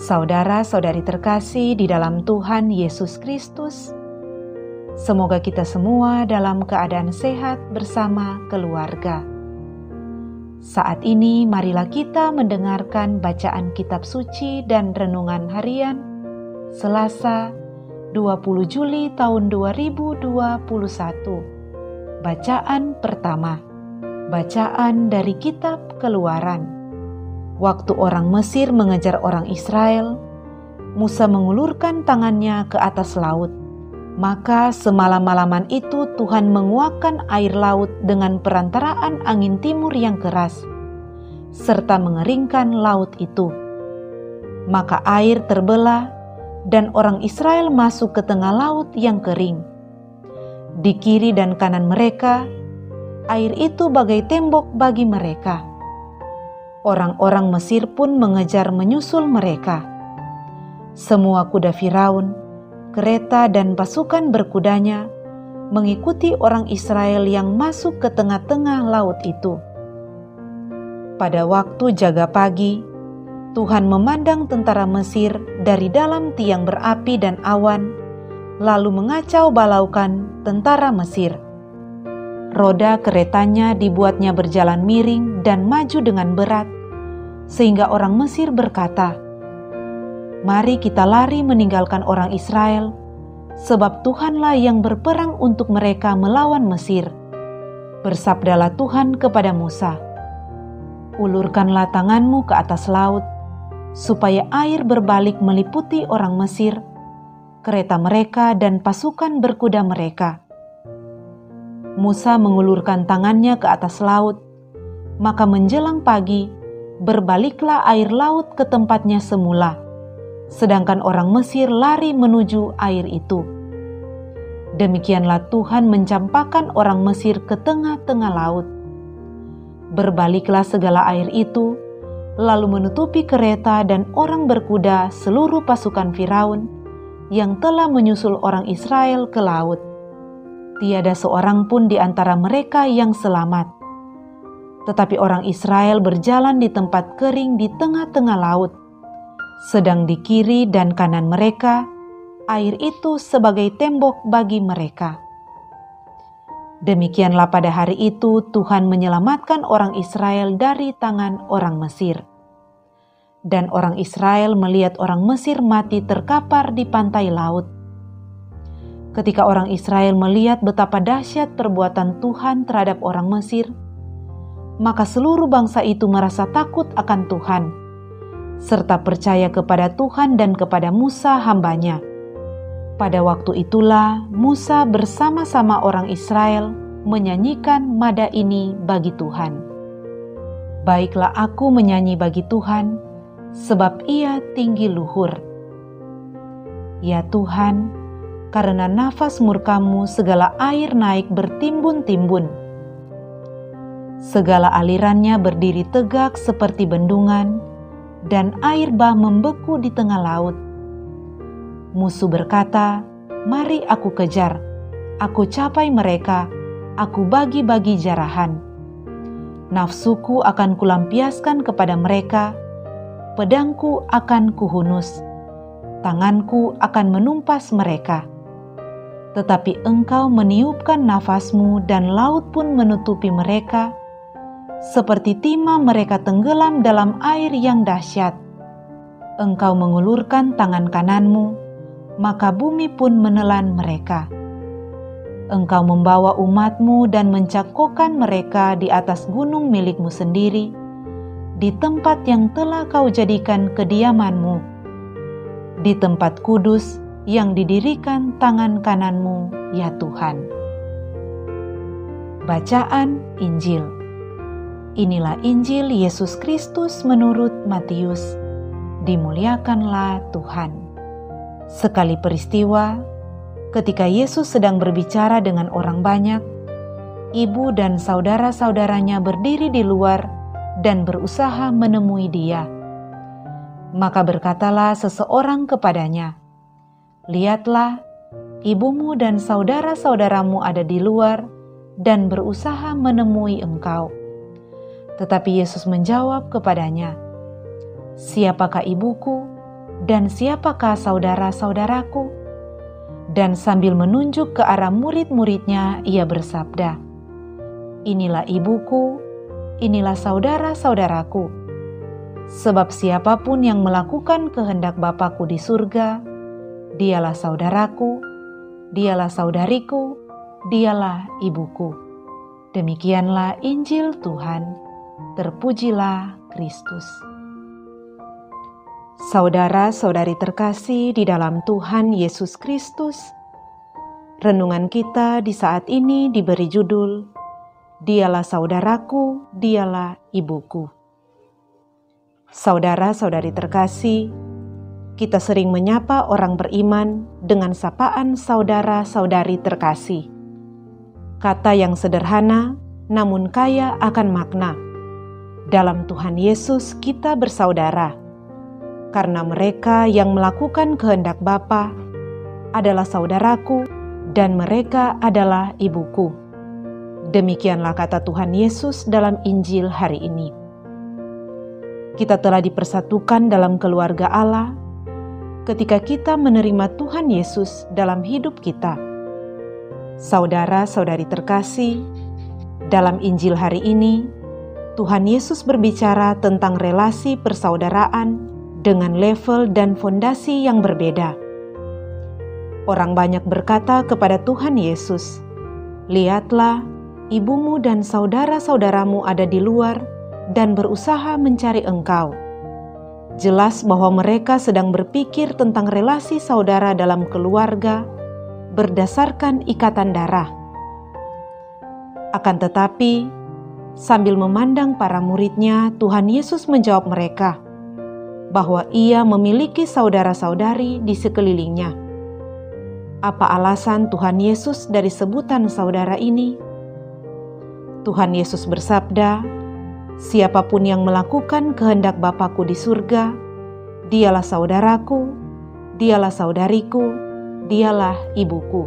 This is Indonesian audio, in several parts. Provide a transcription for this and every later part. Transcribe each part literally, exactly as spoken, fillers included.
Saudara-saudari terkasih di dalam Tuhan Yesus Kristus, semoga kita semua dalam keadaan sehat bersama keluarga. Saat ini marilah kita mendengarkan bacaan kitab suci dan renungan harian Selasa dua puluh Juli tahun dua ribu dua puluh satu. Bacaan pertama, bacaan dari kitab Keluaran. Waktu orang Mesir mengejar orang Israel, Musa mengulurkan tangannya ke atas laut. Maka semalam-malaman itu Tuhan menguakkan air laut dengan perantaraan angin timur yang keras, serta mengeringkan laut itu. Maka air terbelah dan orang Israel masuk ke tengah laut yang kering. Di kiri dan kanan mereka, air itu bagai tembok bagi mereka. Orang-orang Mesir pun mengejar menyusul mereka. Semua kuda Firaun, kereta dan pasukan berkudanya mengikuti orang Israel yang masuk ke tengah-tengah laut itu. Pada waktu jaga pagi, Tuhan memandang tentara Mesir dari dalam tiang berapi dan awan, lalu mengacau balaukan tentara Mesir. Roda keretanya dibuatnya berjalan miring dan maju dengan berat, sehingga orang Mesir berkata, "Mari kita lari meninggalkan orang Israel, sebab Tuhanlah yang berperang untuk mereka melawan Mesir." Bersabdalah Tuhan kepada Musa, "Ulurkanlah tanganmu ke atas laut, supaya air berbalik meliputi orang Mesir, kereta mereka dan pasukan berkuda mereka." Musa mengulurkan tangannya ke atas laut, maka menjelang pagi, berbaliklah air laut ke tempatnya semula, sedangkan orang Mesir lari menuju air itu. Demikianlah Tuhan mencampakkan orang Mesir ke tengah-tengah laut. Berbaliklah segala air itu, lalu menutupi kereta dan orang berkuda seluruh pasukan Firaun yang telah menyusul orang Israel ke laut. Tiada seorang pun di antara mereka yang selamat. Tetapi orang Israel berjalan di tempat kering di tengah-tengah laut, sedang di kiri dan kanan mereka, air itu sebagai tembok bagi mereka. Demikianlah pada hari itu Tuhan menyelamatkan orang Israel dari tangan orang Mesir. Dan orang Israel melihat orang Mesir mati terkapar di pantai laut. Ketika orang Israel melihat betapa dahsyat perbuatan Tuhan terhadap orang Mesir, maka seluruh bangsa itu merasa takut akan Tuhan, serta percaya kepada Tuhan dan kepada Musa hamba-Nya. Pada waktu itulah Musa bersama-sama orang Israel menyanyikan mada ini bagi Tuhan. "Baiklah aku menyanyi bagi Tuhan, sebab Ia tinggi luhur. Ya Tuhan, karena nafas murka-Mu segala air naik bertimbun-timbun. Segala alirannya berdiri tegak seperti bendungan, dan air bah membeku di tengah laut. Musuh berkata, 'Mari aku kejar, aku capai mereka, aku bagi-bagi jarahan. Nafsuku akan kulampiaskan kepada mereka, pedangku akan kuhunus, tanganku akan menumpas mereka.' Tetapi Engkau meniupkan nafas-Mu dan laut pun menutupi mereka, seperti timah mereka tenggelam dalam air yang dahsyat. Engkau mengulurkan tangan kanan-Mu, maka bumi pun menelan mereka. Engkau membawa umat-Mu dan mencakokkan mereka di atas gunung milik-Mu sendiri, di tempat yang telah Kau jadikan kediaman-Mu, di tempat kudus yang didirikan tangan kanan-Mu, ya Tuhan." Bacaan Injil. Inilah Injil Yesus Kristus menurut Matius. Dimuliakanlah Tuhan. Sekali peristiwa, ketika Yesus sedang berbicara dengan orang banyak, ibu dan saudara-saudaranya berdiri di luar dan berusaha menemui Dia. Maka berkatalah seseorang kepadanya, "Lihatlah, ibumu dan saudara-saudaramu ada di luar dan berusaha menemui engkau." Tetapi Yesus menjawab kepadanya, "Siapakah ibuku dan siapakah saudara-saudaraku?" Dan sambil menunjuk ke arah murid-muridnya, ia bersabda, "Inilah ibuku, inilah saudara-saudaraku. Sebab siapapun yang melakukan kehendak Bapa-Ku di surga, dialah saudaraku, dialah saudariku, dialah ibuku." Demikianlah Injil Tuhan. Terpujilah Kristus. Saudara-saudari terkasih di dalam Tuhan Yesus Kristus, renungan kita di saat ini diberi judul, "Dialah saudaraku, dialah ibuku." Saudara-saudari terkasih, kita sering menyapa orang beriman dengan sapaan saudara-saudari terkasih. Kata yang sederhana namun kaya akan makna. Dalam Tuhan Yesus kita bersaudara, karena mereka yang melakukan kehendak Bapa adalah saudaraku dan mereka adalah ibuku. Demikianlah kata Tuhan Yesus dalam Injil hari ini. Kita telah dipersatukan dalam keluarga Allah ketika kita menerima Tuhan Yesus dalam hidup kita. Saudara-saudari terkasih, dalam Injil hari ini, Tuhan Yesus berbicara tentang relasi persaudaraan dengan level dan fondasi yang berbeda. Orang banyak berkata kepada Tuhan Yesus, "Lihatlah, ibumu dan saudara-saudaramu ada di luar dan berusaha mencari Engkau." Jelas bahwa mereka sedang berpikir tentang relasi saudara dalam keluarga berdasarkan ikatan darah. Akan tetapi, sambil memandang para muridnya, Tuhan Yesus menjawab mereka bahwa ia memiliki saudara-saudari di sekelilingnya. Apa alasan Tuhan Yesus dari sebutan saudara ini? Tuhan Yesus bersabda, "Siapapun yang melakukan kehendak Bapa-Ku di surga, dialah saudaraku, dialah saudariku, dialah ibuku."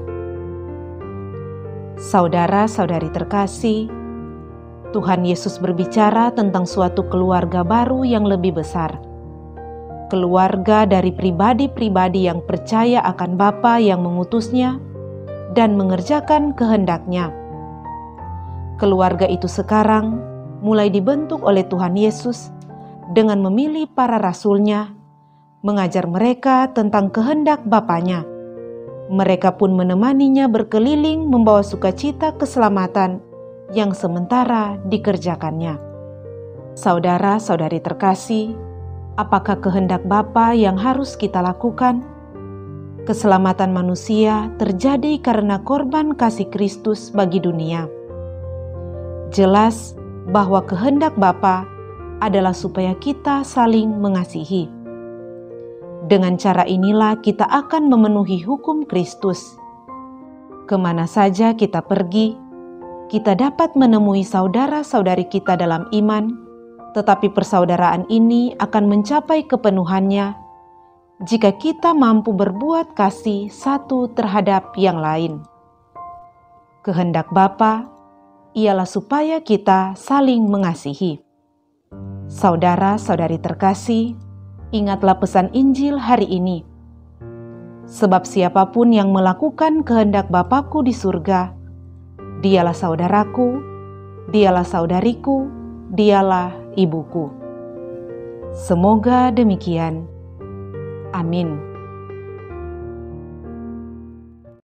Saudara-saudari terkasih, Tuhan Yesus berbicara tentang suatu keluarga baru yang lebih besar. Keluarga dari pribadi-pribadi yang percaya akan Bapa yang mengutusnya dan mengerjakan kehendaknya. Keluarga itu sekarang mulai dibentuk oleh Tuhan Yesus dengan memilih para rasul-Nya, mengajar mereka tentang kehendak Bapanya. Mereka pun menemaninya berkeliling membawa sukacita keselamatan yang sementara dikerjakannya. Saudara-saudari terkasih, apakah kehendak Bapa yang harus kita lakukan? Keselamatan manusia terjadi karena korban kasih Kristus bagi dunia. Jelas bahwa kehendak Bapa adalah supaya kita saling mengasihi. Dengan cara inilah kita akan memenuhi hukum Kristus. Kemana saja kita pergi, kita dapat menemui saudara-saudari kita dalam iman, tetapi persaudaraan ini akan mencapai kepenuhannya jika kita mampu berbuat kasih satu terhadap yang lain. Kehendak Bapa ialah supaya kita saling mengasihi. Saudara-saudari terkasih, ingatlah pesan Injil hari ini. Sebab siapapun yang melakukan kehendak Bapa-Ku di surga, dialah saudaraku, dialah saudariku, dialah ibuku. Semoga demikian. Amin.